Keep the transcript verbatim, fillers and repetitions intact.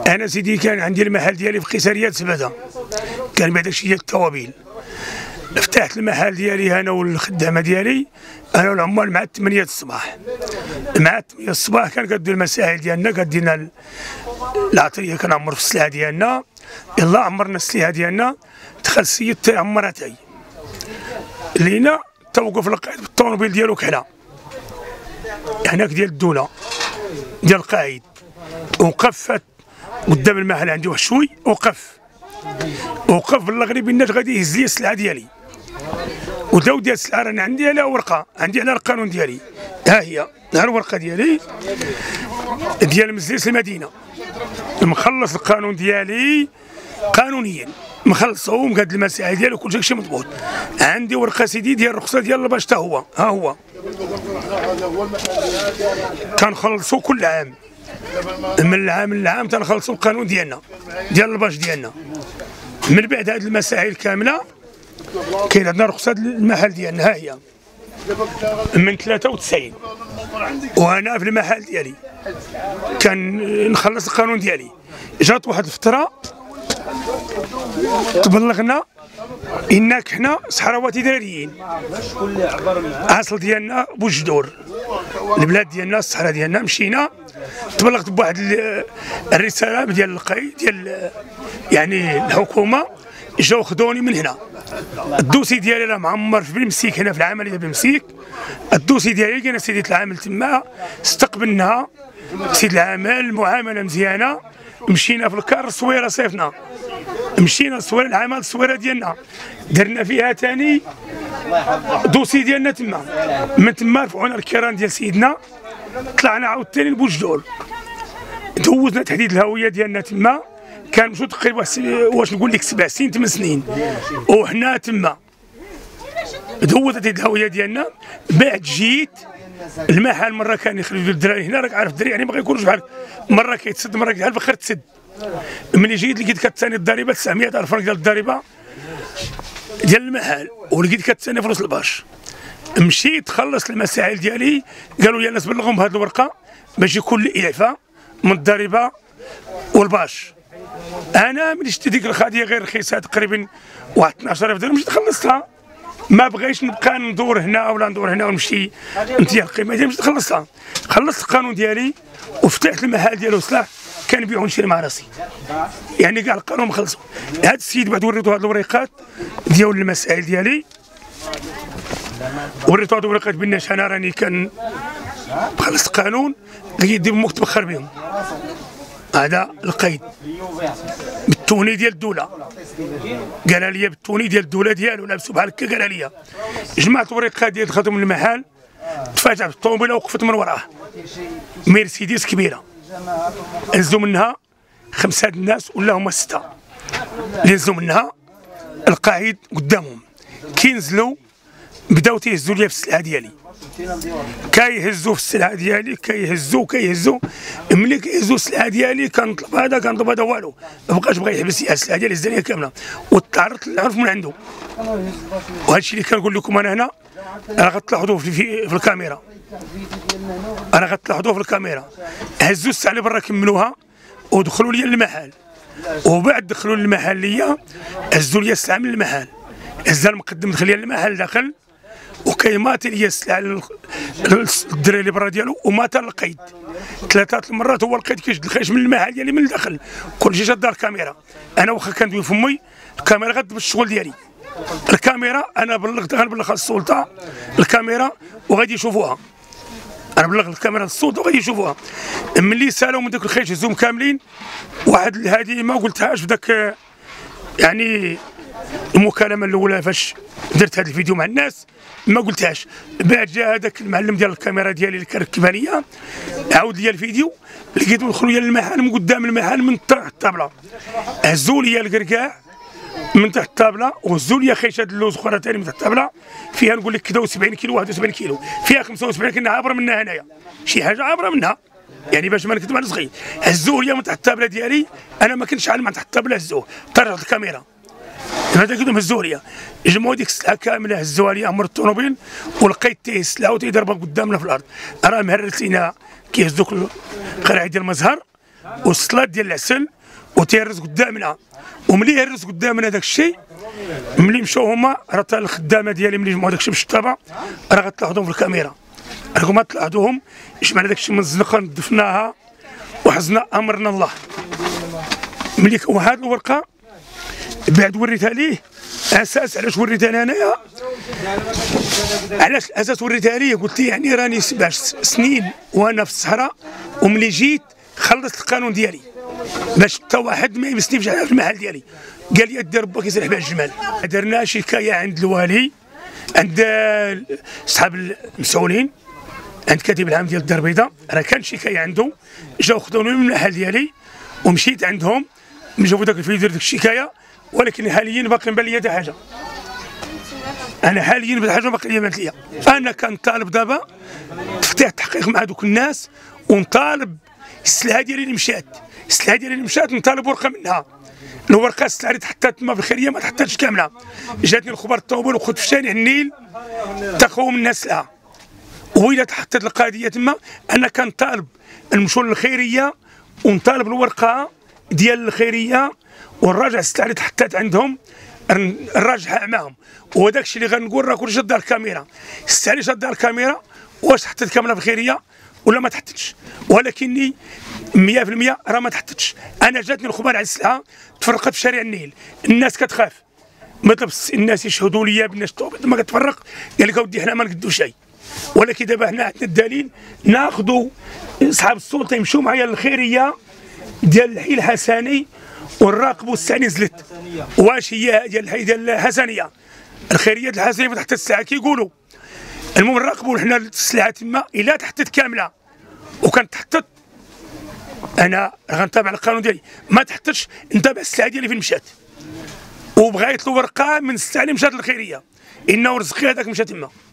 انا سيدي كان عندي المحل ديالي في قيصريه سبته، كان بعدا شي ديال التوابل. فتحت المحل ديالي انا والخدامه ديالي، انا والعمال مع ثمانية الصباح. مع ثمانية الصباح كان كدير المسائل ديالنا، كدينا العطريه كنعمر في السلعه ديالنا. يلا عمرنا السلعه ديالنا، دخل السيد تيعمرها تاي لينا، توقف القائد بالطوموبيل ديالو كحله هناك ديال الدوله ديال القائد، وقفت قدام المحل عندي واحد شوي، وقف وقف بالغريب الناس غادي يهز لي السلعه ديالي، وداو ديال السلعه رانا عندي على ورقه، عندي على القانون ديالي، ها هي ها الورقه ديالي ديال مجلس المدينه، مخلص القانون ديالي قانونيا، مخلصو مقاد المسائل ديالو كل شيء مضبوط. عندي ورقه سيدي ديال الرخصه ديال الباش حتى هو ها هو كنخلصو كل عام، من العام للعام تنخلصو القانون ديالنا ديال الباش ديالنا. من بعد هذه المسائل كامله كاين عندنا رخصه المحل ديالنا، ها هي من ثلاثة وتسعين، وانا في المحل ديالي كان نخلص القانون ديالي. جات واحد الفتره تبلغنا انك حنا صحراوات اداريين، اصل ديالنا بوجدور، البلاد ديالنا الصحراء ديالنا. مشينا تبلغت بواحد الرساله ديال القايد ديال يعني الحكومه، جاو خذوني من هنا. الدوسي ديالي راه معمر في بنمسيك، هنا في العمليه بنمسيك. الدوسي ديالي كاين سيدي العامل تما، استقبلناها سيد العامل، المعامله مزيانه. مشينا في الكار الصويره صيفنا، مشينا الصويره العمل الصويره ديالنا درنا فيها ثاني دوسي ديالنا تما. من تما رفعونا الكيران ديال سيدنا، طلعنا عاوتاني لبوجدور، دوزنا تحديد الهويه ديالنا تما. كان مشو تقريبا واش نقول لك سبع سنين ثمان سنين، وحنا تما دوزت تحديد الهويه ديالنا. بعد جيت المحل مره كان يخرجوا الدراري هنا، راك عارف الدراري يعني ما كيكونوش بحال، مره كيتسد مره كيتحل بخير تسد. ملي جيت لقيت كتساني الضريبه تسعمية ألف فرنك ديال الضريبه ديال المحل، ولقيت كتساني فلوس الباش. مشيت خلصت المسائل ديالي، قالوا لي الناس بلغهم بهذه الورقه باش يكون لي اعفاء من الضريبه والباش. انا ملي شفت ديك الخديه غير رخيصه تقريبا واحد اثناش ألف درهم، مشيت خلصتها. ما بغيتش نبقى ندور هنا ولا ندور هنا ونمشي نتيا القيمه ديالي، مشيت خلصتها. خلصت القانون ديالي وفتحت المحل ديالو سلاح كنبيعو ونشري مع راسي، يعني كاع القانون مخلصو. هذا السيد بعد وريتو هاد الوريقات ديال المسائل ديالي، وريتو هاد الوريقات بالناس انا راني كان خلصت القانون، لقيت ديما مكتب بخر بهم. هذا القيد بالتوني ديال الدوله، قال لي بالتوني ديال الدوله ديالو لابسو بحال هكا. قال لي جمعت الوريقات ديال خدم المحل، تفاجأ بالطوموبيله وقفت من وراه مرسيدس كبيره، هزوا منها خمسه الناس ولا هما سته اللي هزوا منها. القائد قدامهم كينزلوا بداو تيهزوا لي في السلعه ديالي، كيهزوا في السلعه ديالي، كيهزوا كيهزوا. ملي كيهزوا السلعه ديالي كنطلب هذا كنطلب هذا، والو ما بقاش بغا يحبس لي السلعه ديالي، هزها لي كامله وتعرضت للعنف من عنده. وهذا الشيء اللي كنقول لكم انا هنا راه غتلاحظوه في, في, في الكاميرا، انا غتلاحظوه في الكاميرا. هزوا السلعه اللي برا كملوها ودخلوا لي المحل، وبعد دخلوا للمحل ليا هزوا لي السلعه من المحل، هزها المقدم دخل لي المحل داخل، وكيمات لي السلعه الدراري اللي برا ديالو، ومات القيد ثلاثه المرات. هو القيد كيشد الخيش من المحل ديالي من الداخل، كلشي شاد الكاميرا. انا واخا كندوي فمي الكاميرا غتدبر الشغل ديالي. الكاميرا انا بلغت، غنبلغ السلطه الكاميرا وغادي يشوفوها، انا بلغ الكاميرا السلطه وغادي يشوفوها. ملي سالوا من داك الخيش هزوهم كاملين. واحد هذه ما قلتهاش في ذاك يعني المكالمه الاولى فاش درت هذا الفيديو مع الناس، ما قلتهاش. بعد جا هذاك المعلم ديال الكاميرا ديالي اللي كركبها ليا، عاود لي الفيديو، لقيتو دخلوا لي المحل من قدام المحل من تحت الطابله، هزوا لي الكركاع من تحت الطابله، وهزوا لي خيشه اللوز اخرى ثاني من تحت الطابله، فيها نقول لك كذا وسبعين كيلو واحد وسبعين كيلو، فيها خمسة وسبعين كنا عابره منها هنايا، شي حاجه عابره منها يعني باش ما نكذب على صغير. هزوه لي من تحت الطابله ديالي، انا ما كنتش عالم من تحت الطابله، هزوه طرجت الكاميرا هذا كلهم هزوه لي، جمعوا ديك السلعه كامله هزوها لي عمر الطوموبيل، ولقيت تيه السلعه وتيضربها قدامنا في الارض. راه مهرس لينا كيهزوك القرعه ديال المزهر والسطلات ديال العسل وتيهرس قدامنا، وملي يهرس قدامنا داك الشيء ملي مشاو هما راه حتى الخدامه ديالي ملي جمعوا داك الشيء بالشطابه راه غتلاحظوهم في الكاميرا، راكم ما تلاحظوهم جمعنا داك الشيء من الزنقه دفناها وحزنا امرنا الله. ملي وهاد الورقه بعد وريتها ليه اساس علاش وريتها انا انايا، علاش الاساس وريتها ليه قلت ليه يعني راني سبع سنين وانا في الصحراء وملي جيت خلصت القانون ديالي باش حتى واحد ما يمسني في المحل ديالي، قال لي ادي ربك يسرح بها الجمال. درنا شكايه عند الوالي، عند اصحاب المسؤولين، عند كاتب العام ديال الدار البيضاء، راه كان شكايه عنده، جاو خذوني من المحل ديالي ومشيت عندهم جابوا داك الفيديو ديك الشكايه، ولكن حاليا باقي مبان لي حتى حاجه. انا حاليا بدا حاجه باقي لي بانت ليا. انا كنطالب دابا تفتح تحقيق مع دوك الناس ونطالب السلعه ديالي اللي مشات، السلعه ديالي اللي مشات نطالب ورقه منها. الورقه السلعه اللي تحطات تما في الخيريه ما تحطاتش كامله. جاتني الخبر الطوبل وخذت في شارع النيل تاخذوا منها السلعه. وإلا تحطت القضيه تما انا كنطالب نمشوا للخيريه ونطالب الورقه ديال الخيريه ونراجع السلعه اللي تحطات عندهم نراجعها معاهم. وهذاك الشيء اللي غنقول راه كلشي شاد الكاميرا، السلعه اللي شاد الكاميرا واش تحطت كامله في الخيريه ولا ما تحطتش، ولكني مية في المية راه ما تحطتش. انا جاتني الخبر على السلعه تفرقت في شارع النيل، الناس كتخاف مطلب الناس يشهدوا لي بالناس ما كتفرق، قال لك اودي حنا ما نقدو شيء. ولكن دابا حنا عندنا الدليل، ناخذوا اصحاب السلطه يمشوا معايا للخيريه ديال الحي الحسني ونراقبوا الساعه نزلت واش هي ديال الحي ديال الحسنيه، الخيريه ديال الحسنيه تحت الساعه كيقولوا. المهم نراقبوا حنا السلعه تما الا تحطت كامله وكانت تحطت انا غنتابع القانون ديالي، ما تحطتش نتابع السلعه ديالي فين مشات. وبغيت له ورقه من السلعه اللي مشات للخيريه انه رزقي هذاك مشى تما.